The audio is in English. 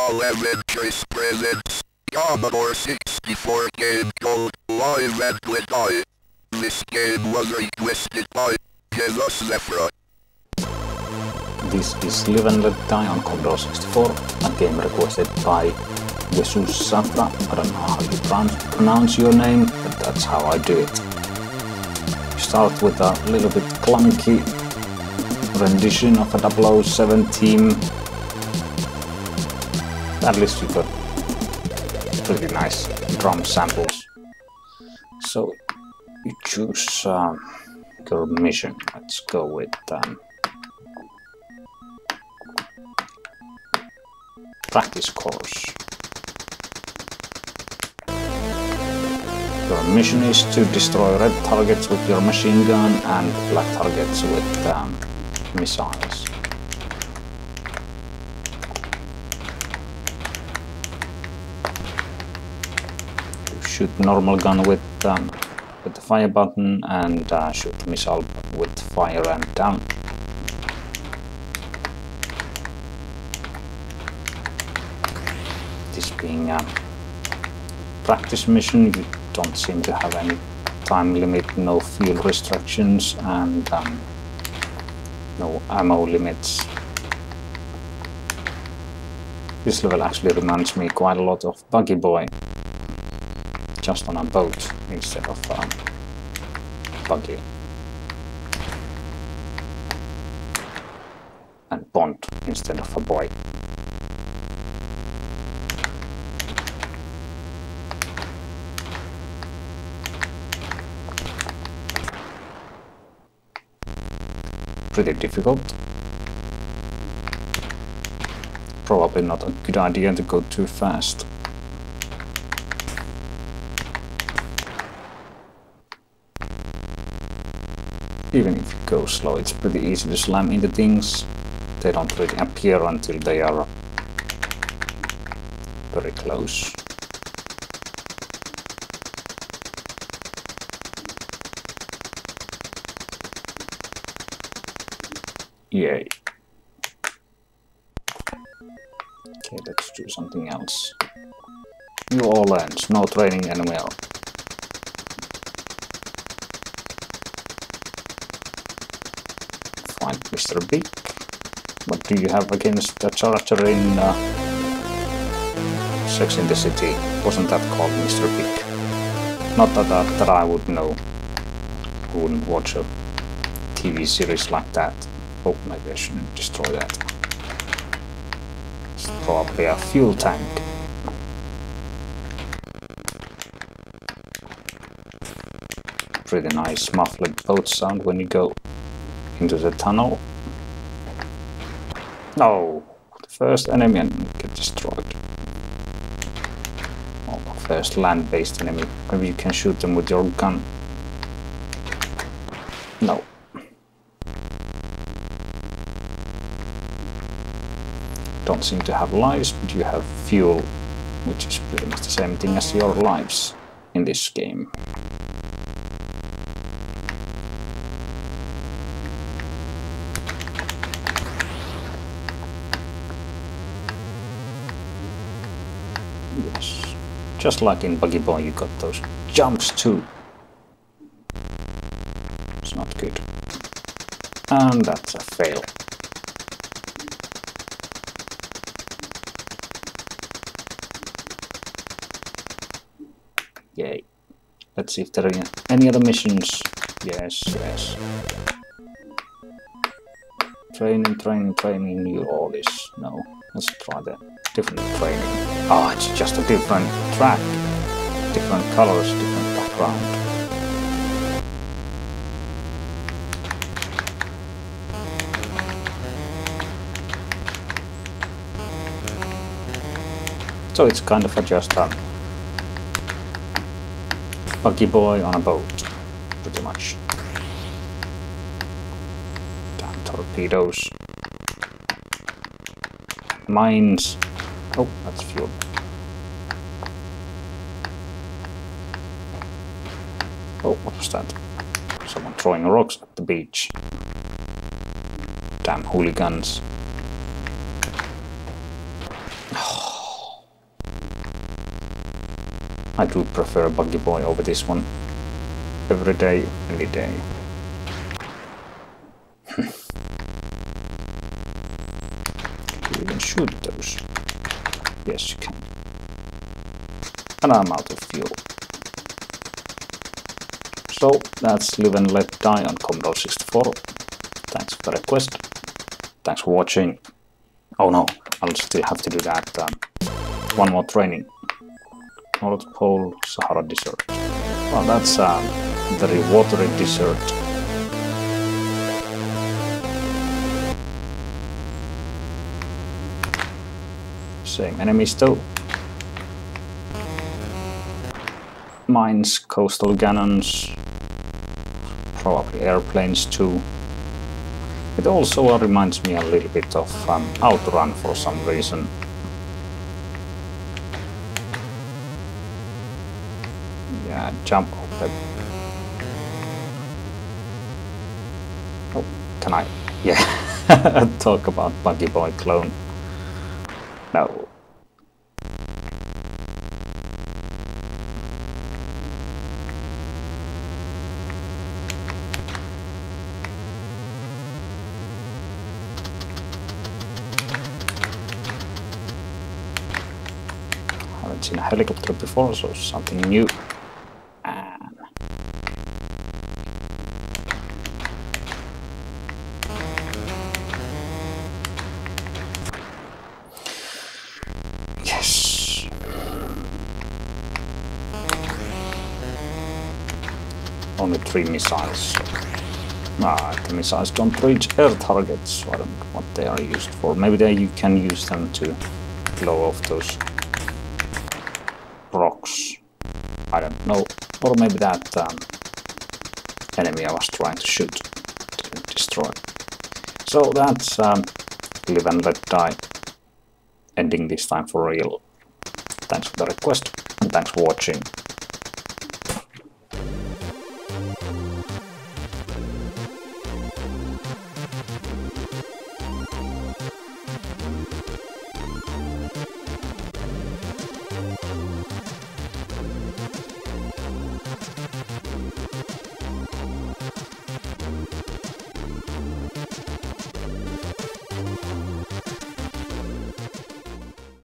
Polaventris presents Commodore 64 game called Live and With I. This game was requested by Jesuszafra. This is Live and Let Die on Commodore 64, a game requested by Jesuszafra. I don't know how you pronounce your name, but that's how I do it. You start with a little bit clunky rendition of a 007 team. At least you got pretty nice drum samples. So you choose your mission. Let's go with practice course. Your mission is to destroy red targets with your machine gun and black targets with missiles. Shoot normal gun with the fire button and shoot missile with fire and down. This being a practice mission, you don't seem to have any time limit, no fuel restrictions, and no ammo limits. This level actually reminds me quite a lot of Buggy Boy, just on a boat instead of buggy. And Bond instead of a boy. Pretty difficult. Probably not a good idea to go too fast. Even if you go slow, it's pretty easy to slam into things. They don't really appear until they are very close. Yay. Okay, let's do something else. New Orleans, no training anywhere. Find Mr. Big. What do you have against the character in Sex in the City? Wasn't that called Mr. Big? Not that I would know. I wouldn't watch a TV series like that. Oh, maybe I shouldn't destroy that. It's probably a fuel tank. Pretty nice muffled boat sound when you go into the tunnel. No! The first enemy and get destroyed. Oh, the first land-based enemy. Maybe you can shoot them with your gun. No. Don't seem to have lives, but you have fuel, which is pretty much the same thing as your lives in this game. Yes, just like in Buggy Boy, you got those jumps too. It's not good. And that's a fail. Yay. Let's see if there are any other missions. Yes, yes. Training, you all this. No, let's try the different training. Ah, it's just a different track. Different colors, different background. So it's kind of just a Buggy Boy on a boat, pretty much. Damn torpedoes. Mines. Oh, that's fuel. Oh, what was that? Someone throwing rocks at the beach. Damn hooligans. Oh, I do prefer Buggy Boy over this one. Every day, any day. You can shoot those. Yes, you can. And I'm out of fuel. So that's Live and Let Die on Commodore 64. Thanks for the request. Thanks for watching. Oh no, I'll still have to do that. One more training. North Pole, Sahara Desert. Well, that's a very watery desert. Same enemies though. Mines, coastal cannons, probably airplanes too. It also reminds me a little bit of Outrun for some reason. Yeah, jump off. Oh, can I? Yeah, talk about Buggy Boy clone. No. Haven't seen a helicopter before, so something new. And yes. Only 3 missiles. The missiles don't reach air targets, so I don't know what they are used for. Maybe you can use them to blow off those rocks. I don't know. Or maybe that enemy I was trying to shoot to destroy. So that's Live and Let Die. Ending this time for real. Thanks for the request and thanks for watching.